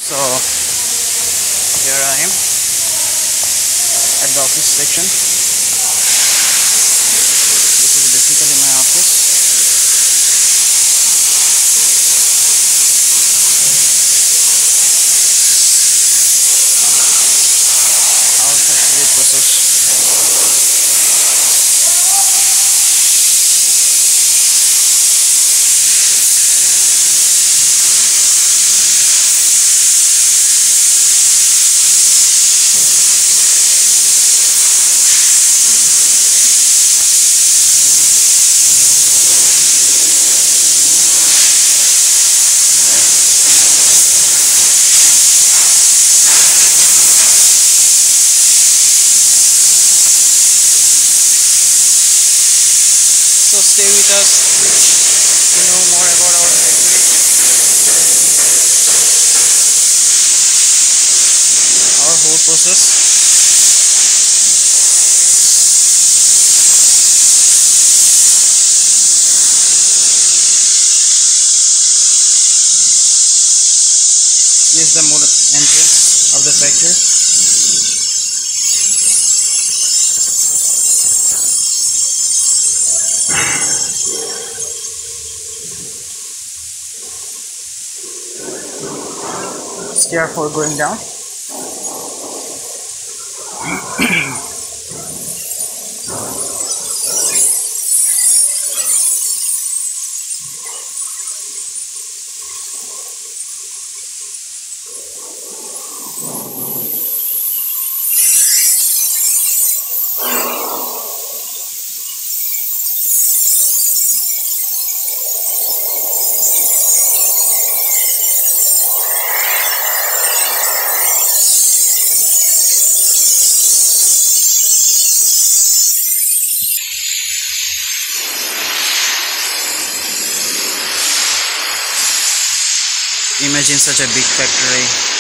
So here I am at the office section. This is basically my office. Our factory process. So stay with us to know more about our factory, our whole process. This is the modern entrance of the factory. Scared for going down. Imagine such a big factory.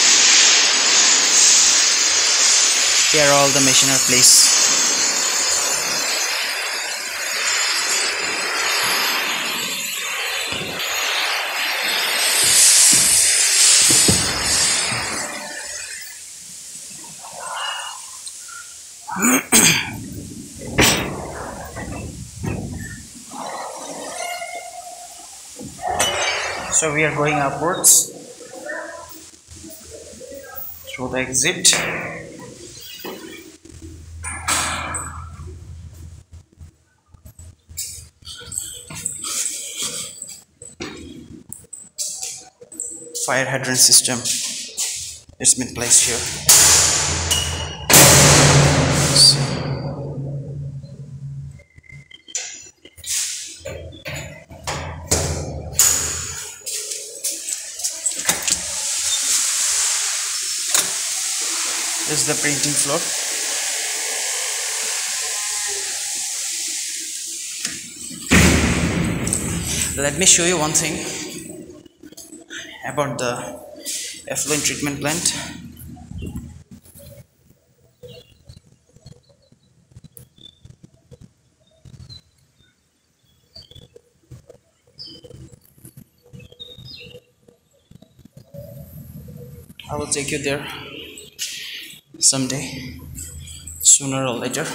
Here all the machines are placed. So we are going upwards through the exit. Fire hydrant system, it's been placed here. This is the printing floor. Let me show you one thing about the effluent treatment plant. I will take you there someday, sooner or later.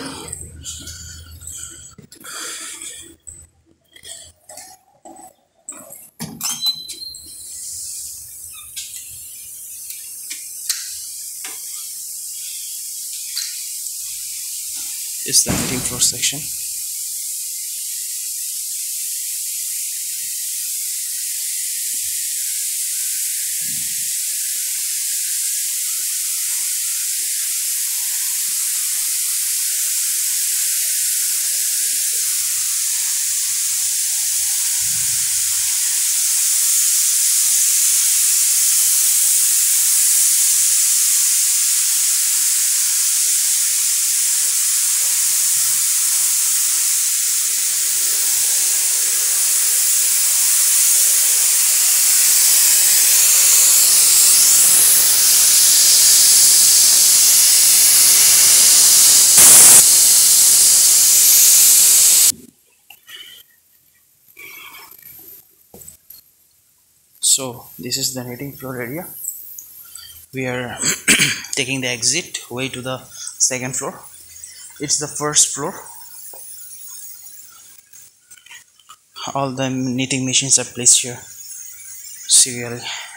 It's the meeting floor section. So this is the knitting floor area. We are taking the exit way to the second floor. It's the first floor. All the knitting machines are placed here serially.